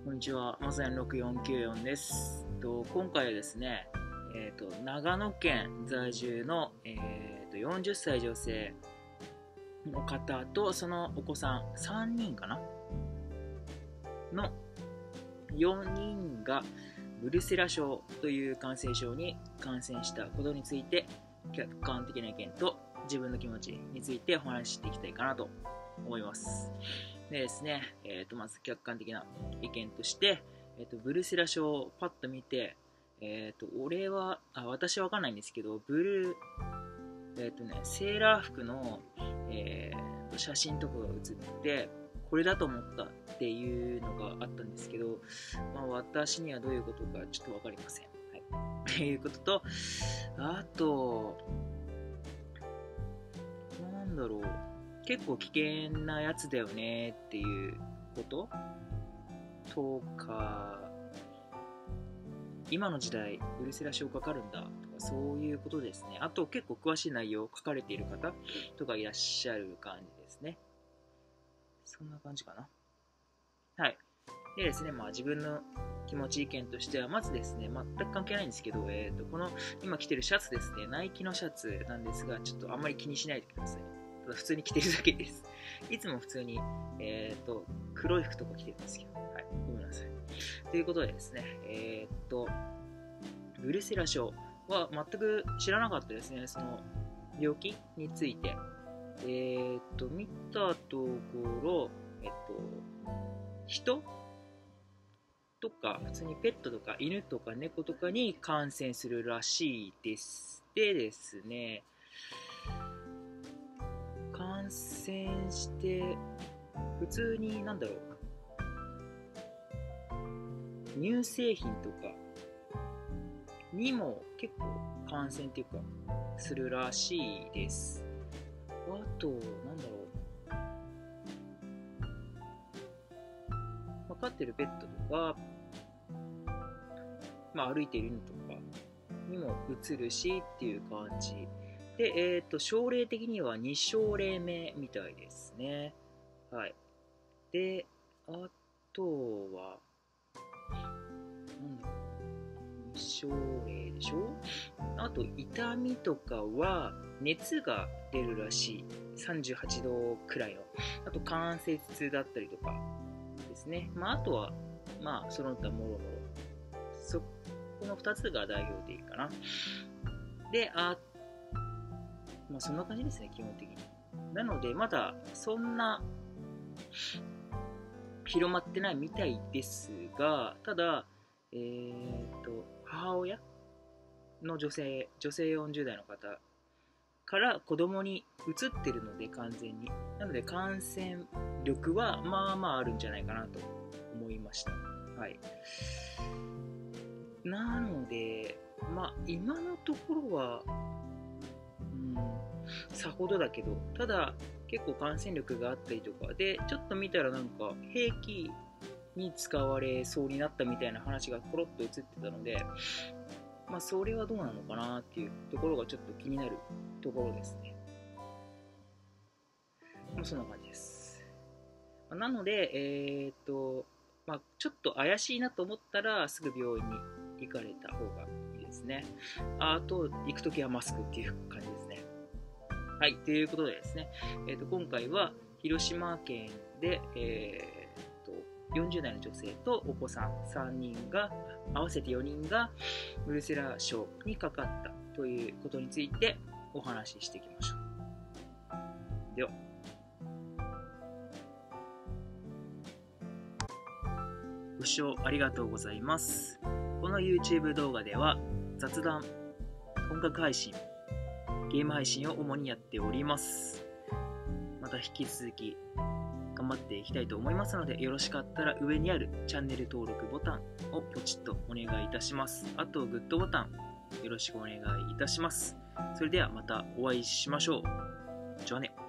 こんにちは、まさやん6494です。今回はですね、長野県在住の、40歳女性の方とそのお子さん3人かなの4人がブルセラ症という感染症に感染したことについて客観的な意見と自分の気持ちについてお話ししていきたいかなと思います。でですね、まず客観的な意見として、ブルセラ症をパッと見て、私はわかんないんですけど、セーラー服の、写真とかが写って、これだと思ったっていうのがあったんですけど、私にはどういうことかちょっとわかりません。はい。っていうことと、あと、なんだろう。結構危険なやつだよねっていうこととか、今の時代ブルセラ症かかるんだとか、そういうことですね。あと結構詳しい内容を書かれている方とかいらっしゃる感じですね。そんな感じかな。はい。でですね、自分の気持ち意見としては、まずですね、全く関係ないんですけど、この今着てるシャツですね、ナイキのシャツなんですが、ちょっとあんまり気にしないでください。普通に着てるだけです。いつも普通に、黒い服とか着てるんですけど、はい、ごめんなさい。ということでですね、ブルセラ症は全く知らなかったですね、その病気について。見たところ、人とか、普通にペットとか犬とか猫とかに感染するらしいです。でですね、感染して普通に乳製品とかにも結構感染っていうかするらしいです。あと飼ってるペットとか、歩いている犬とかにも移るしっていう感じで、症例的には2症例目みたいですね。はい。で、あとは、2症例でしょ。あと、痛みとかは、熱が出るらしい。38度くらいの。あと、関節痛だったりとかですね。あとは、その他もろもろ。この2つが代表でいいかな。で、そんな感じですね、基本的に。なので、まだそんな広まってないみたいですが、ただ、母親の女性40代の方から子供に移ってるので、完全に。なので、感染力はあるんじゃないかなと思いました。はい。なので、今のところは、さほどだけど、ただ結構感染力があったりとかで、ちょっと見たら兵器に使われそうになったみたいな話がコロッと映ってたので、それはどうなのかなっていうところがちょっと気になるところですね。そんな感じです。なので、ちょっと怪しいなと思ったらすぐ病院に行かれた方がいいですね。あと、行くときはマスクっていう感じですね。はい、ということでですね、今回は広島県で、40代の女性とお子さん3人が、合わせて4人がブルセラ症にかかったということについてお話ししていきましょう。では。ご視聴ありがとうございます。この YouTube 動画では雑談、音楽配信、ゲーム配信を主にやっております。また引き続き頑張っていきたいと思いますので、よろしかったら上にあるチャンネル登録ボタンをポチッとお願いいたします。あとグッドボタンよろしくお願いいたします。それではまたお会いしましょう。じゃあね。